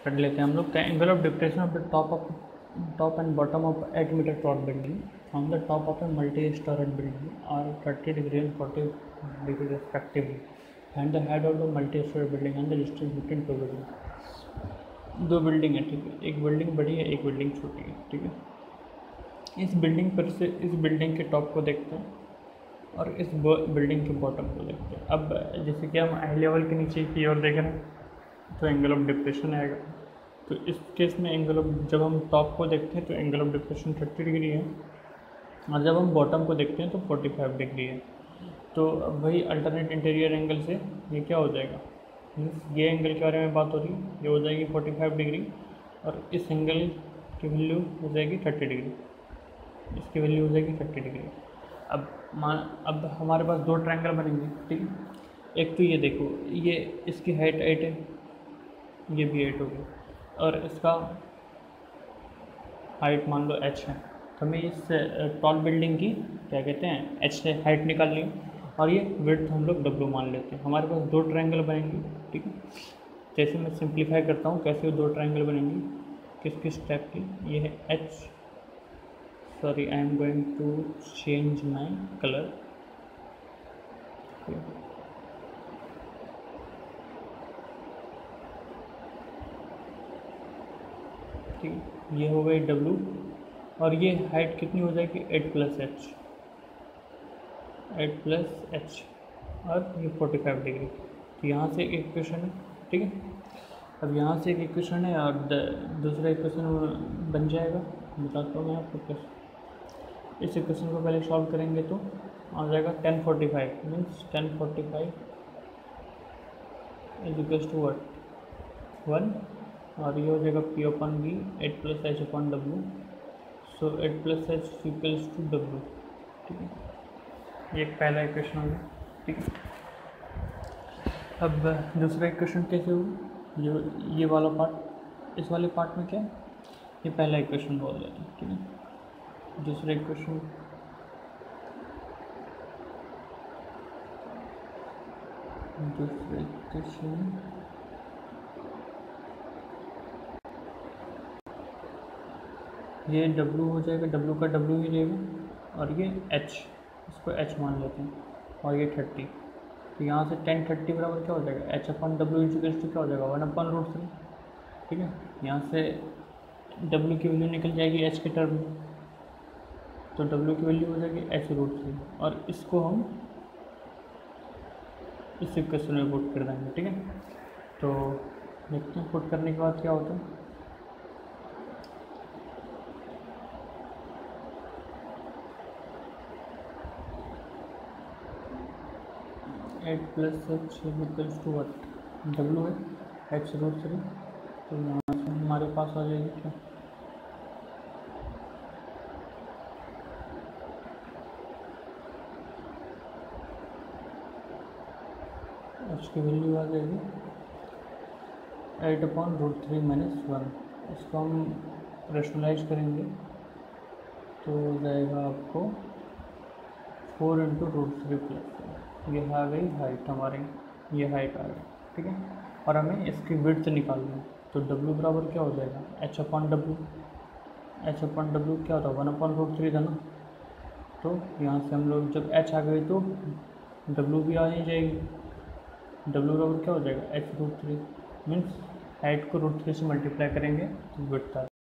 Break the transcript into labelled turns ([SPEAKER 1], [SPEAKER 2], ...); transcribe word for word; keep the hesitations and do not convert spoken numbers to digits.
[SPEAKER 1] कर लेते हैं हम लोग। Angle of depression of the top of top and bottom of eight meter tall building from the top of a multi-storied building are thirty degree and forty degree respectively, and the head of the multi-story building and the distance between two buildings। दो building है, ठीक है, एक building बड़ी है, एक building छोटी है, ठीक है। इस बिल्डिंग पर से इस बिल्डिंग के टॉप को देखते हैं और इस बिल्डिंग के बॉटम को देखते हैं। अब जैसे कि हम हाई लेवल के नीचे की ओर देख रहे हैं तो एंगल ऑफ डिप्रेशन आएगा। तो इस केस में एंगल ऑफ, जब हम टॉप को देखते हैं तो angle of depression thirty degree है, और जब हम बॉटम को देखते हैं तो फोर्टी फाइव डिग्री है। तो वही अल्टरनेट इंटीरियर एंगल से ये क्या हो जाएगा, ये एंगल के बारे में बात हो रही है, ये हो जाएगी फोर्टी फाइव डिग्री, और इस एंगल की वैल्यू हो जाएगी थर्टी डिग्री, इसकी वैल्यू हो जाएगी थर्टी डिग्री। अब मान अब हमारे पास दो ट्रायंगल बनेंगे, ठीक है। एक तो ये देखो, ये इसकी हाइट एट है, ये भी एट होगी, और इसका हाइट मान लो एच है। तो हमें इस टॉल बिल्डिंग की क्या कहते हैं, एच से हाइट निकालनी है, और ये विड्थ हम लोग डब्ल्यू मान लेते हैं। हमारे पास दो ट्रायंगल बनेंगे, ठीक है। जैसे मैं सिंप्लीफाई करता हूँ कैसे दो ट्रायंगल बनेंगे, किस किस टाइप की। ये है H, sorry I am going to change my colour, ठीक, ये हो गई डब्ल्यू, और ये हाइट कितनी हो जाएगी, eight plus H, eight plus H, और ये फोर्टी फाइव डिग्री। तो यहाँ से एक इक्वेशन है, ठीक है। अब यहाँ से एक इक्वेशन है और दूसरा इक्वेशन बन जाएगा, बताता हूँ मैं आपको कैसे। इस इक्वेशन को पहले सॉल्व करेंगे तो आ जाएगा tan forty five, means tan forty five is equals to what, one, और ये हो जाएगा P upon B eight plus H upon W, so eight plus H equals to W, ठीक है। ये एक पहला इक्वेशन हो गया, ठीक है। अब दूसरा इक्वेशन कैसे होगा, ये ये वाला पार्ट, इस वाले पार्ट में क्या है, ये पहला इक्वेशन बोल रहे हैं, ठीक है। दूसरा इक्वेशन, दूसरा इक्वेशन ये W हो जाएगा, W का W ही रहेगा, और ये H, इसको H मान लेते हैं, और ये थर्टी। तो यहाँ से टेन थर्टी बराबर क्या हो जाएगा, H upon W integrate to क्या हो जाएगा, वन अपन रूट थ्री, ठीक है। यहाँ से W की वैल्यू निकल जाएगी H के टर्म में, तो W की वैल्यू हो जाएगी एच रूट थ्री, और इसको हम इस इक्वेशन में पुट कर देंगे, ठीक है। तो देखते हैं पुट करने के बाद क्या होता है। Eight plus H equals to what, W है एच रूट थ्री, तो यहाँ से हमारे पास आ जाएगी क्या, एच की वैल्यू आ जाएगी eight upon root three minus one. इसको हम रेशनलाइज करेंगे तो हो जाएगा आपको four into root three plus, ये आ गई हाइट हमारी, ये हाइट आ गई, ठीक है। और हमें इसकी विड्थ निकालनी है, तो W बराबर क्या हो जाएगा, H upon W, H upon W क्या होता है, वन अपॉन रूट थ्री था ना। तो यहाँ से हम लोग जब एच आ गई तो W भी आ ही जाएगी, W बराबर क्या हो जाएगा, H root three, means height को रूट थ्री से मल्टीप्लाई करेंगे तो विड्थ आ